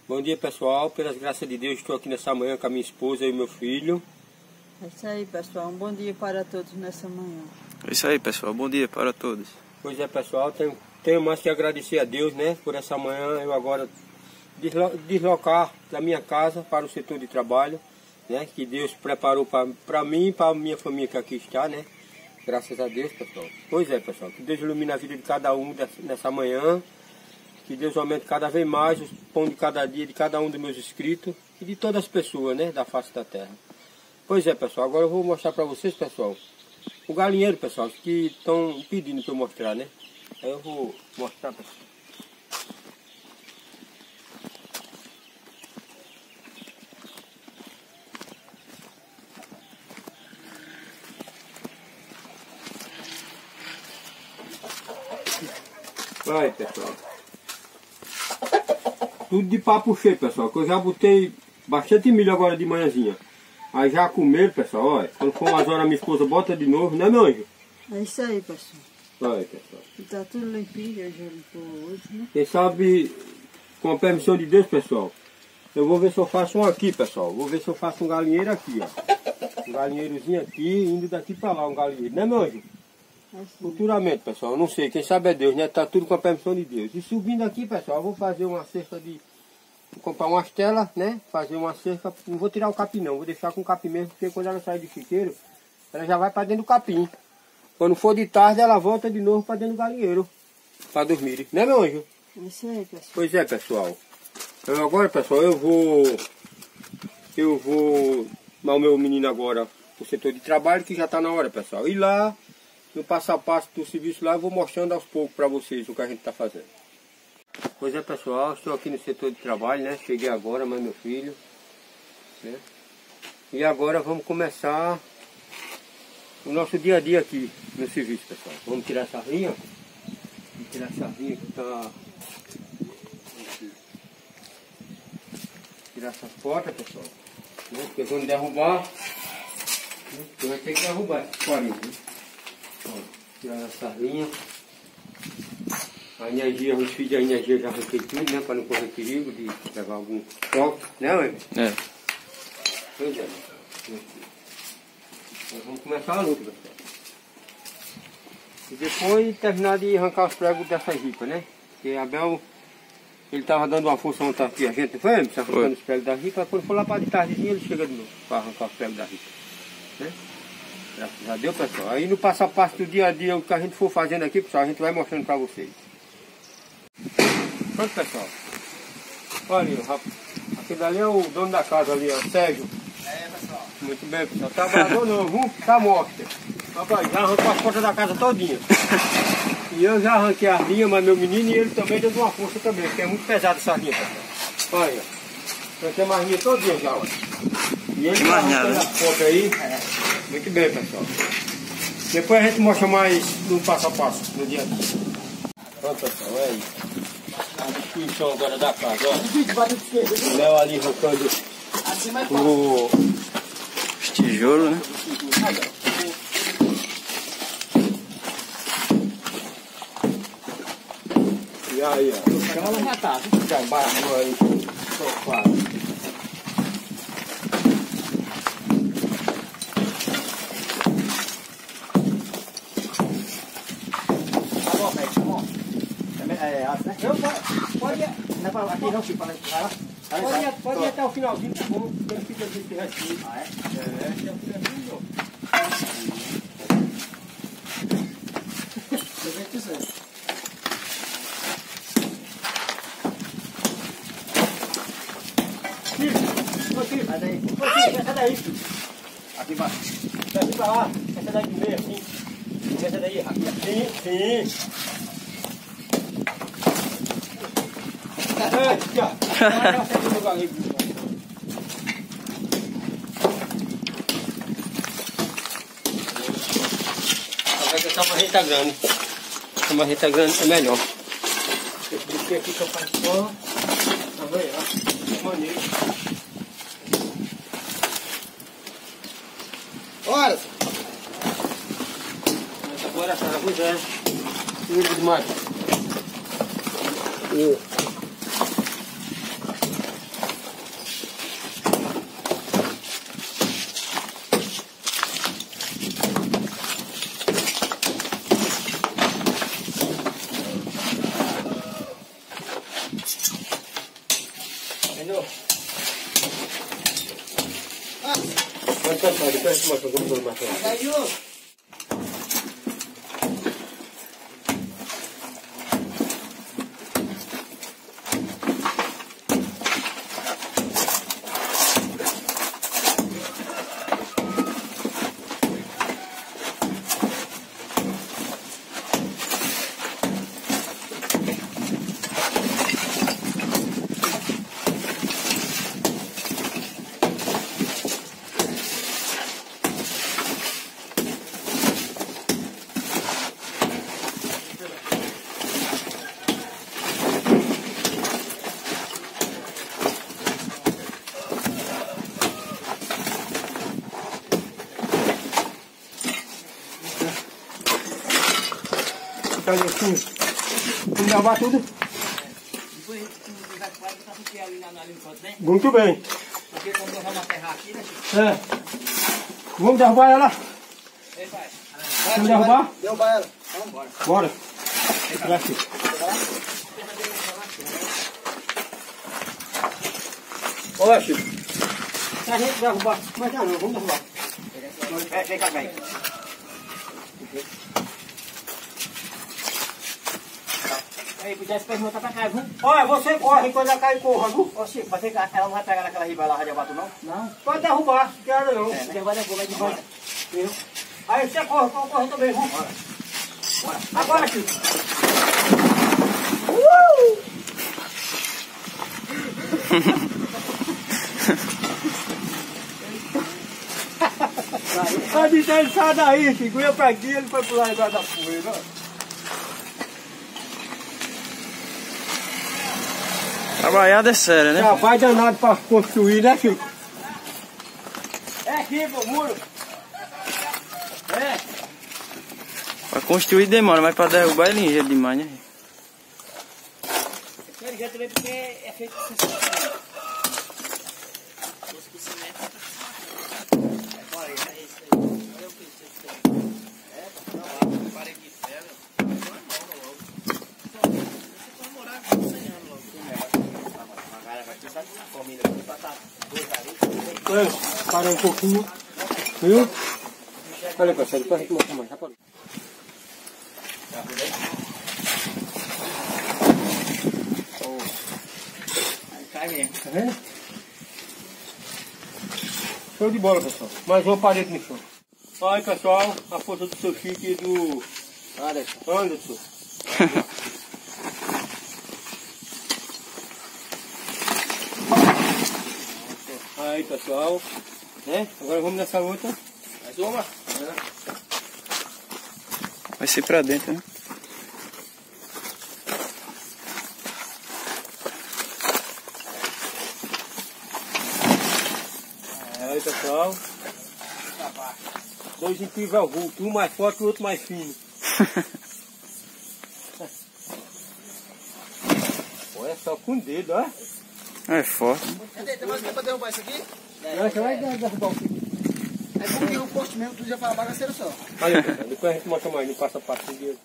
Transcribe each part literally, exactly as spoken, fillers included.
Bom dia, pessoal. Pelas graças de Deus, estou aqui nessa manhã com a minha esposa e o meu filho. É isso aí, pessoal. Um bom dia para todos nessa manhã. É isso aí, pessoal. Bom dia para todos. Pois é, pessoal. Tenho, tenho mais que agradecer a Deus, né? Por essa manhã eu agora deslo deslocar da minha casa para o setor de trabalho, né? Que Deus preparou para mim e para a minha família que aqui está, né? Graças a Deus, pessoal. Pois é, pessoal. Que Deus ilumine a vida de cada um dessa, nessa manhã. Que Deus aumente cada vez mais o pão de cada dia de cada um dos meus inscritos e de todas as pessoas, né, da face da terra. Pois é, pessoal, agora eu vou mostrar para vocês, pessoal, o galinheiro, pessoal, que estão pedindo para eu mostrar, né? Aí eu vou mostrar, pessoal. Vai, pessoal. Tudo de papo cheio, pessoal, que eu já botei bastante milho agora de manhãzinha. Aí já comeram, pessoal, olha. Quando for umas horas, minha esposa bota de novo, né, meu anjo? É isso aí, pessoal. Olha, pessoal. E tá tudo limpinho, eu já limpou hoje, né? Quem sabe, com a permissão de Deus, pessoal, eu vou ver se eu faço um aqui, pessoal. Vou ver se eu faço um galinheiro aqui, ó. Um galinheirozinho aqui, indo daqui pra lá, um galinheiro, né, meu anjo? É assim. Futuramente, pessoal, eu não sei, quem sabe é Deus, né? Tá tudo com a permissão de Deus. E subindo aqui, pessoal, eu vou fazer uma cerca de... Vou comprar umas telas, né? Fazer uma cerca, não vou tirar o capim não, vou deixar com o capim mesmo, porque quando ela sai do chiqueiro, ela já vai pra dentro do capim. Quando for de tarde, ela volta de novo pra dentro do galinheiro, pra dormir, né, meu anjo? É isso aí, pessoal. Pois é, pessoal. Eu agora, pessoal, eu vou... Eu vou... Mas o meu menino agora, o setor de trabalho, que já tá na hora, pessoal. E lá... No passo a passo do serviço lá, eu vou mostrando aos poucos para vocês o que a gente está fazendo. Pois é, pessoal, estou aqui no setor de trabalho, né? Cheguei agora, mais meu filho, né? E agora vamos começar o nosso dia a dia aqui no serviço, pessoal. Vamos tirar essa linha. Vamos tirar essa linha que está... Tirar essas portas, pessoal. Né? Porque vamos derrubar. Né? Porque vai ter que derrubar essas portas, né? Tirar essa linha. A energia, os fios da energia já arranquei tudo, né? Para não correr perigo de levar algum toque, né, mãe? É. Pois é. Nós vamos começar a luta, pessoal. E depois terminar de arrancar os pregos dessa ripa, né? Porque a Abel, ele estava dando uma força ontem aqui, a gente não foi, ele está arrancando os pregos da ripa. Quando for lá para de tardezinha, ele chega de novo para arrancar os pregos da ripa, né? Graças a Deus, pessoal. Aí no passo a passo do dia a dia, o que a gente for fazendo aqui, pessoal, a gente vai mostrando para vocês. Pronto, pessoal. Olha, rapaz. Aquele ali é o dono da casa ali, ó, Sérgio. É, pessoal. Muito bem, pessoal. Trabalhador não, viu? Tá morto. Rapaz, já arrancou as portas da casa todinha. E eu já arranquei as linhas, mas meu menino e ele também deu uma força também, porque é muito pesado essa linha, pessoal. Olha, arranquei mais linha todinha já, olha. E ele tá arrancando as portas aí. É. Muito bem, pessoal. Depois a gente mostra mais no passo a passo, no dia a dia. Pronto, pessoal, é isso. A destruição agora da casa, ó. O Léo ali arrancando o... Os tijolos, né? E aí, ó. O chão já tá. Já embarcou aí. Sofá. É, assim, né? Eu, pode, pode, ir, Não é pra aqui não, filho, para lá. Vai lá. pode, ir, pode ir até o finalzinho, tá bom? Porque não fica desse restinho. Ah, é? É, até o finalzinho, ó. Eu venho dizendo. Filho, ô filho, Sai daí. ô filho, essa daí, filho. Aqui embaixo. Daqui pra lá, essa daí do meio, assim. Essa daí, aqui, assim, sim. Aqui, ó. Vai dar certo no galinho. Essa marreta grande. Essa marreta grande é melhor. Esse bicho aqui que eu faço só. Tá vendo? Ó, maneiro. Bora! Agora essa coisa é. Lindo demais. Entendeu? Vai cantar, depois a gente mostra como foi o martelo. Caiu! Cadê assim? Vamos lavar tudo? Muito bem. Porque quando nós vamos aterrar aqui, né? É. Vamos derrubar ela? Ei, pai. Vamos derrubar? Derrubar ela. Vamos embora. Bora. Vai aqui. Olha, Chico. Se a gente derrubar, mas não, não, vamos derrubar. Vem, vem cá, vem. Aí, podia se perguntar pra cá, viu? Olha, você corre quando ela cai, corra, viu? Ô, Chico, mas ela não vai pegar naquela riba lá de abato, não? Não. Pode derrubar, não quero não. É, né? Derrubar, derrubar, vai de volta. Viu? Aí você corre, eu corre também, viu? Bora. Bora. Agora, Chico. Uh! A gente ele sai daí, Chico. Ia pra aqui, ele foi pular igual da poeira, ó. Trabalhada é séria, né? Trabalho danado pra construir, né, Chico? É aqui, pô, muro. É. Pra construir demora, mas pra derrubar é ligeiro demais, né? É ligeiro também porque é feito com cimento. Com cimento. É, bora aí, é isso aí. Olha o que você tem. É, tá não, parei de ferro. Não é mal, logo. Você vai morar com cem anos logo. Para um pouquinho, viu? Olha, pessoal, depois a gente mostra mais, já parou. Aí cai mesmo. Tá vendo? Show de bola, pessoal. Mais uma parede no chão. Olha aí, pessoal, a força do seu Chico e do Anderson. Anderson. Aí, pessoal, né? Agora vamos nessa outra. Mais uma? Vai ser pra dentro, né? Aí, pessoal. Dois incríveis vultos, um mais forte e o outro mais fino. Olha só com o dedo, ó. É forte. Cadê? Tem mais tempo pra derrubar isso aqui? Agora você vai derrubar o fio. É porque o posto mesmo, tu já fala bagaceiro só. Olha, pessoal, depois a gente mostra mais no passo a passo dele.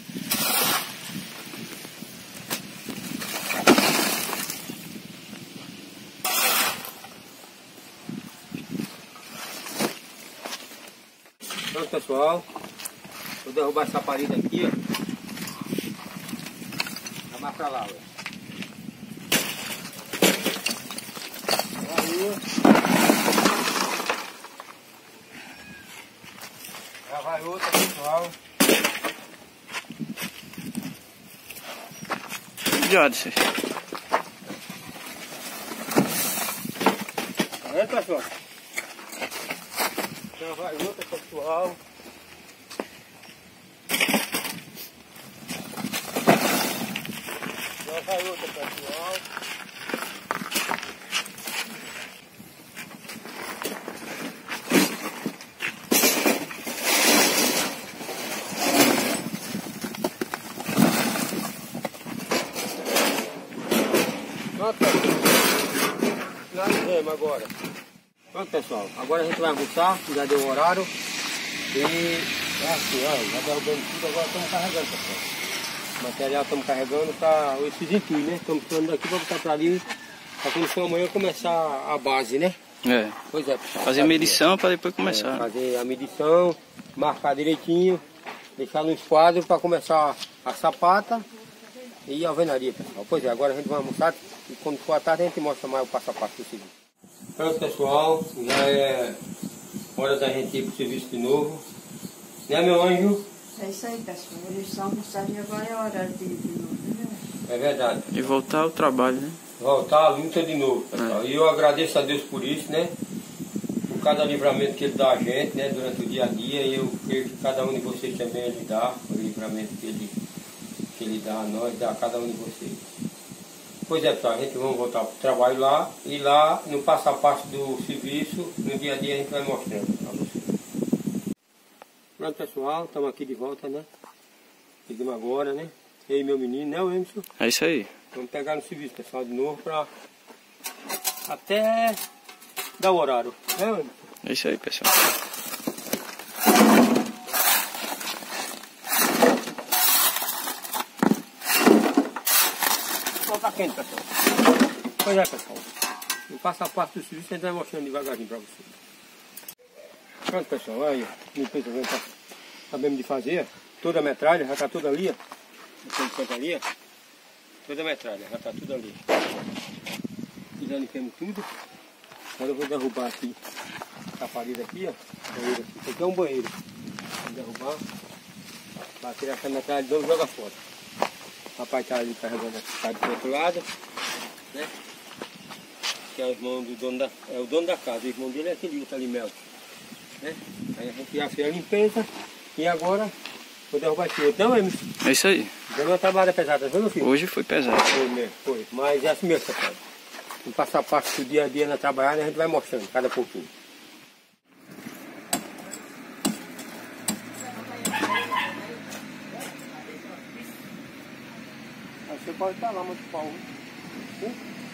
Pronto, pessoal. Vou derrubar essa parede aqui, ó. Vai mais pra lá, ó. Aí. Já vai outra, pessoal. Já disse. Tá vendo, pessoal? Já vai outra, pessoal. Já vai outra, pessoal. Pronto, finalizamos agora. Pronto, pessoal. Agora a gente vai almoçar, já deu o horário. E assim, ó, já derrubamos tudo, agora estamos carregando, pessoal. O material estamos carregando para esses intuitos, né? Estamos tirando daqui para botar para ali, Pra quando for amanhã começar a base, né? É. Pois é, pessoal. Fazer a medição para depois começar. É, fazer a medição, marcar direitinho, deixar nos quadros para começar a sapata e a alvenaria, pessoal. Pois é, agora a gente vai almoçar e quando for à tarde a gente mostra mais o passo a passo do serviço. Pronto, pessoal, já é hora da gente ir pro serviço de novo. Né, meu anjo? É isso aí, pessoal. Eles estão almoçando e agora é hora de ir de novo, né? É verdade. E voltar ao trabalho, né? Voltar à luta de novo, pessoal. É. E eu agradeço a Deus por isso, né? Por cada livramento que Ele dá a gente, né? Durante o dia a dia. E eu creio que cada um de vocês também Ele dá, o livramento que Ele, que ele dá a nós, dá a cada um de vocês. Pois é, pessoal, a gente vai voltar para o trabalho lá. E lá, no passo a passo do serviço, no dia a dia a gente vai mostrando para vocês. Pronto, pessoal, estamos aqui de volta, né? Chegamos agora, né? Eu e meu menino, né, Emerson? É isso aí. Vamos pegar no serviço, pessoal, de novo para até dar o horário, né, Emerson? É isso aí, pessoal. Ó, tá quente, pessoal. Pois é, pessoal. No passo a passo do serviço a gente vai mostrando devagarzinho para vocês. Pronto, pessoal, aí, ó. Limpeza que a gente tá sabendo de fazer. Toda a metralha, já está toda ali, ó. Enquanto ali, ó. Toda a metralha, já está tudo ali. E já limpamos tudo. Agora eu vou derrubar aqui a parede aqui, ó. Banheiro aqui. Esse aqui é um banheiro. Vou derrubar. Para tirar essa metralha de novo e jogar fora. O rapaz está ali carregando aqui, tá do outro lado. Né? Que é o irmão do dono da. É o dono da casa. O irmão dele é aquele outro ali, Melton. Né? Aí a gente já fez a limpeza. E agora vou derrubar aqui outro. Não, Emerson? É isso aí. Deu uma trabalhada pesada, viu, meu filho? Hoje foi pesado. Foi mesmo, foi. Mas é assim mesmo, pessoal. No passo a passo do dia a dia na trabalhada, a gente vai mostrando cada pouquinho. Aí você pode estar lá, muito pau. Né?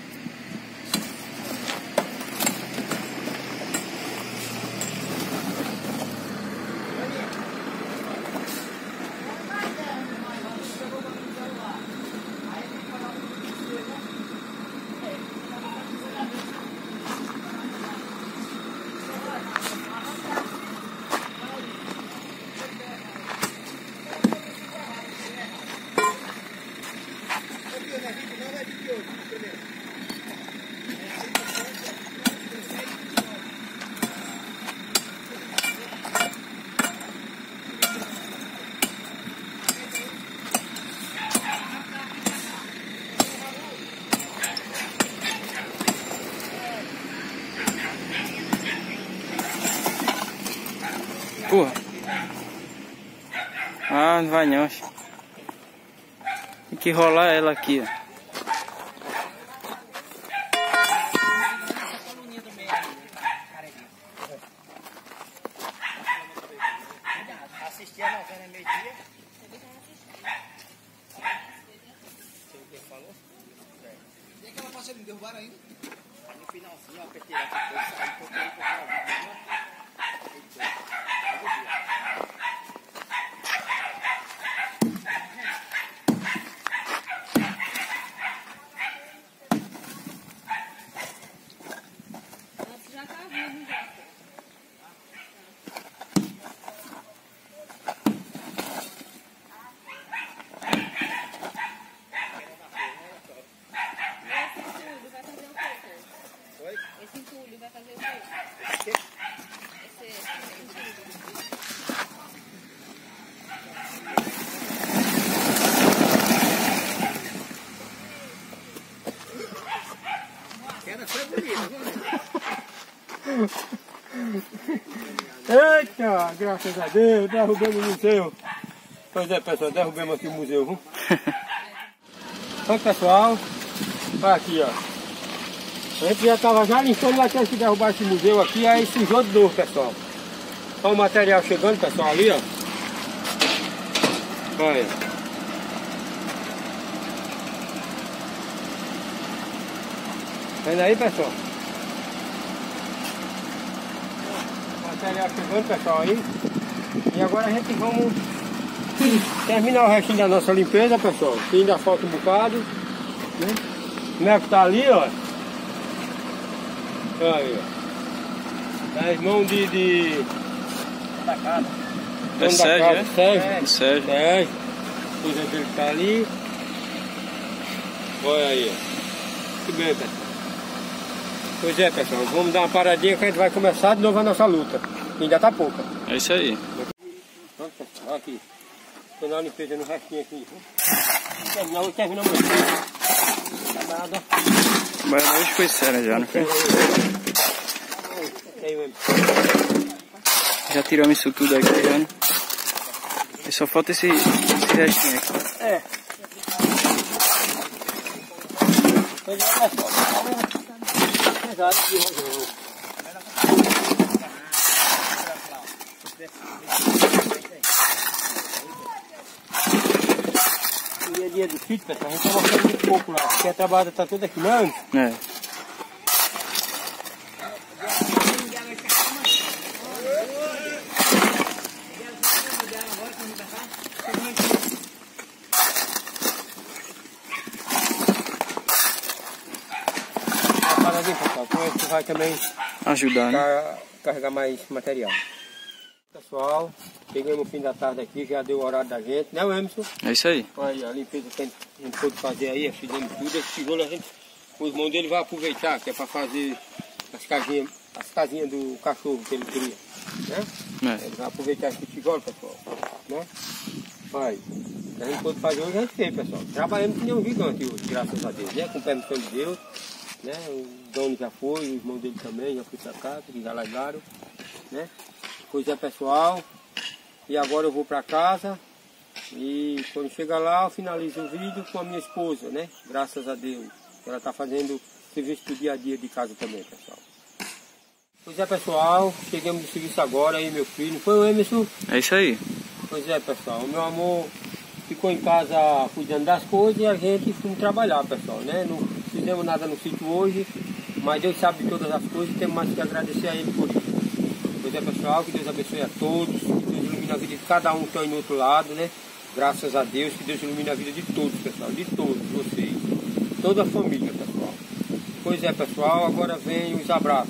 Porra. Ah, não vai não. Tem que rolar ela aqui, ó. Assistir a novela meio-dia. Você falou? E aquela parceira me derrubaram ainda? No finalzinho, ó, pra tirar essa coisa, aí porque aí porque Esse entulho vai fazer o quê? Esse, esse entulho. queda foi bonita, Eita, graças a Deus, derrubamos o museu. Pois é, pessoal, derrubamos aqui o museu, viu? Então, pessoal, olha aqui, ó. A gente já estava já limpando, mas temos que derrubar esse museu aqui, aí sujou de novo, pessoal. Olha o material chegando, pessoal, ali, ó. Olha. Vendo aí, pessoal? O material chegando, pessoal, aí. E agora a gente vamos terminar o restinho da nossa limpeza, pessoal. Que ainda falta um bocado, né? O Mel que tá ali, ó. Aí, ó. É irmão de... de... Da casa. É dono da Sérgio, casa, é? Sérgio. É Sérgio. Sérgio. A esposa dele tá ali. Olha aí, ó. Que bem, pessoal. Pois é, pessoal. Vamos dar uma paradinha que a gente vai começar de novo a nossa luta. Ainda tá pouca. É isso aí. Pronto, pessoal. Olha aqui. Tô na limpeza no restinho aqui. Terminar, hoje termina amanhã. Tá nada. Mas hoje foi sério já, não foi? Aí mesmo. Já tiramos isso tudo aqui, já, né? E só falta esse, esse restinho aqui. É. Pois é, pessoal. Pesado de rojão. Dia a dia do sítio, pessoal, a gente tá mostrando muito pouco lá, porque a trabalhada tá toda aqui, não? É. A paradinha, pessoal, com isso vai também Ajudar, né? car carregar mais material. Pessoal, chegamos no fim da tarde aqui, já deu o horário da gente, né, Emerson? É isso aí. Olha, a limpeza que a gente pôde fazer aí, fizemos tudo. Esse tijolo a gente, o irmão dele vai aproveitar, que é para fazer as casinhas, as casinhas do cachorro que ele cria, né? É. Ele vai aproveitar esse tijolo, pessoal, né? Olha, a gente pôde fazer hoje, a gente fez, pessoal. Trabalhamos que nem um gigante hoje, graças a Deus, né? Com permissão de Deus, né? O dono já foi, o irmão dele também, já foi pra casa, que já largaram, né? Pois é, pessoal, e agora eu vou para casa e quando chegar lá eu finalizo o vídeo com a minha esposa, né? Graças a Deus. Ela está fazendo serviço do dia a dia de casa também, pessoal. Pois é, pessoal, chegamos do serviço agora aí, meu filho. Não foi o Emerson? É isso aí. Pois é, pessoal, o meu amor ficou em casa cuidando das coisas e a gente foi trabalhar, pessoal, né? Não fizemos nada no sítio hoje, mas Deus sabe de todas as coisas e temos mais que agradecer a Ele por isso. Pois é, pessoal, que Deus abençoe a todos, que Deus ilumine a vida de cada um que está aí no outro lado, né? Graças a Deus, que Deus ilumine a vida de todos, pessoal, de todos vocês, toda a família, pessoal. Pois é, pessoal, agora vem os abraços.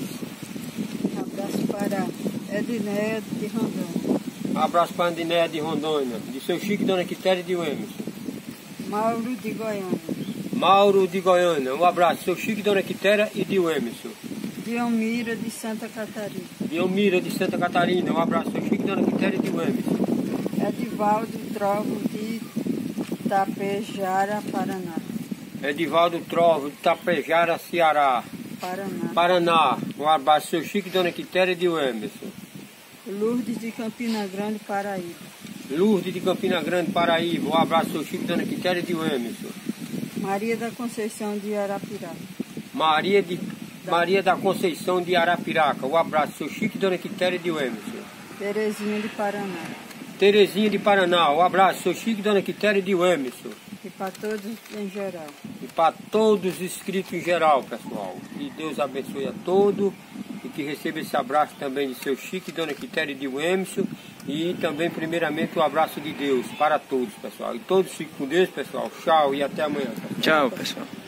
Um abraço para Edinéia de Rondônia, Abraço para a Andinéia de Rondônia, de seu Chico, Dona Quitéria e de Emerson. Mauro de Goiânia, Mauro de Goiânia, um abraço, seu Chico, Dona Quitéria e de Emerson. Diomira de Santa Catarina, Diomira de Santa Catarina, um abraço, seu Chico, Dona Quitéria e de Emerson. Edivaldo Trovo de Tapejara, Paraná, Edivaldo Trovo de Tapejara, Ceará, Paraná, Paraná, um abraço, seu Chico, Dona Quitéria e de Emerson. Lourdes de Campina Grande, Paraíba, Lourdes de Campina Grande, Paraíba, um abraço, seu Chico, Dona Quitéria e de Emerson. Maria da Conceição de Arapiraca, Maria, de, Maria da Conceição de Arapiraca, um abraço, seu Chico, Dona Quitéria e de Emerson. Terezinha de Paraná, Terezinha de Paraná, um abraço, seu Chico, Dona Quitéria e de Emerson. e para todos em geral. E para todos os inscritos em geral, pessoal. Que Deus abençoe a todos e que receba esse abraço também de seu Chico, Dona Quitéria e de Emerson. E também, primeiramente, o abraço de Deus para todos, pessoal. E todos fiquem com Deus, pessoal. Tchau e até amanhã, pessoal. Tchau, pessoal.